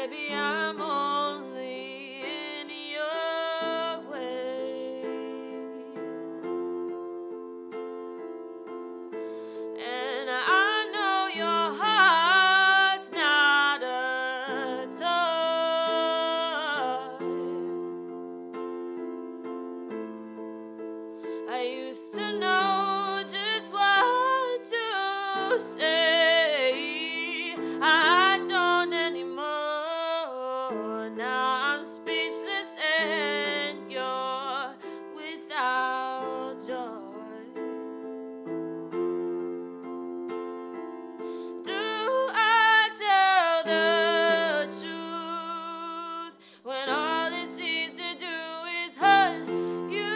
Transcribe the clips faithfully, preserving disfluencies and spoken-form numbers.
Maybe I'm only in your way, and I know your heart's not a toy. I used to know just what to say. I don't anymore. Now I'm speechless and you're without joy. Do I tell the truth when all it seems to do is hurt you?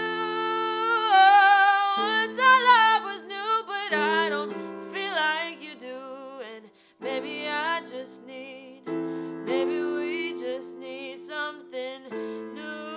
Once our love was new, but I don't feel like you do. And maybe I just need, maybe we just need something new.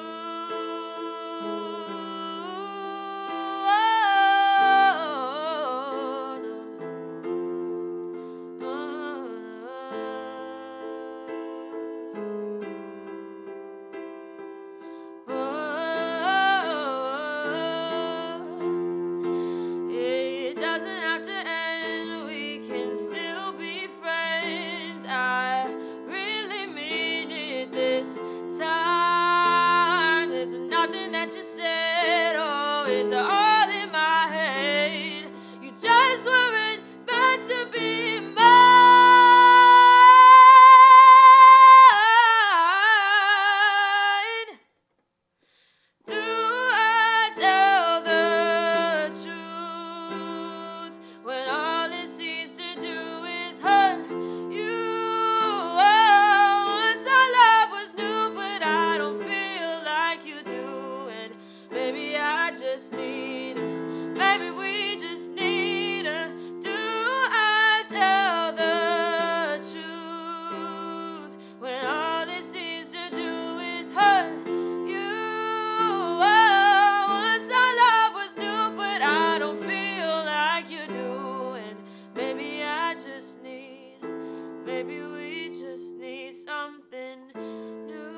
It doesn't have to end, we can still be friends. I really mean it this time. There's nothing that you said, oh, it's all in my head. You just weren't meant to be mine. Do I tell the truth when all it seems to do is hurt you? Oh, once our love was new, but I don't feel like you do. And maybe I just need, maybe we just need a, do I tell the truth when all it seems to do is hurt you? Oh, once our love was new, but I don't feel like you do. And maybe I just need, maybe we just need something new.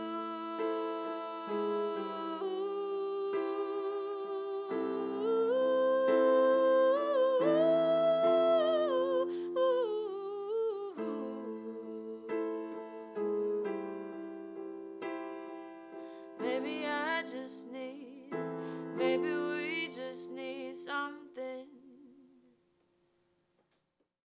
Maybe I just need, maybe we just need something